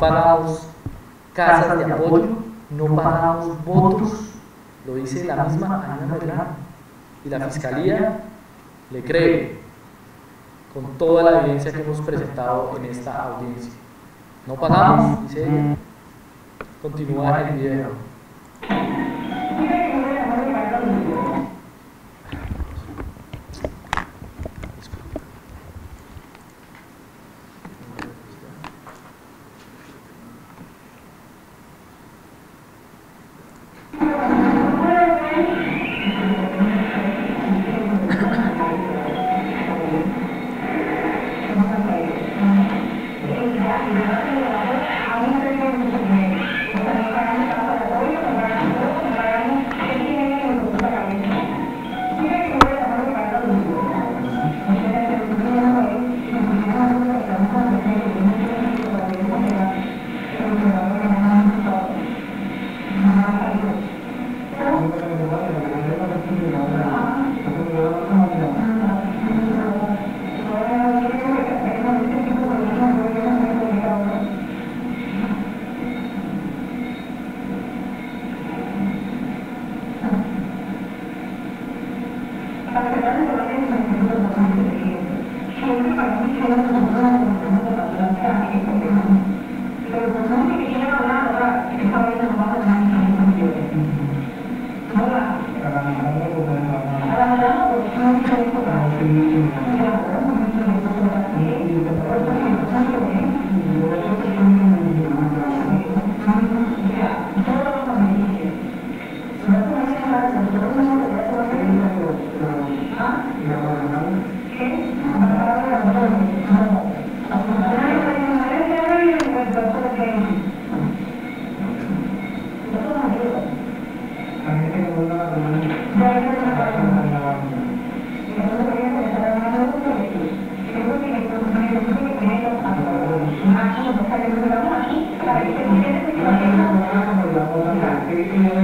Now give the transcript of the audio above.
pagamos casas de apoyo, no pagamos votos, lo dice la misma Ana Merlano, y la Fiscalía le cree, con toda la evidencia que hemos presentado en esta audiencia. No pagamos, dice ella. Continúa el video. Aquí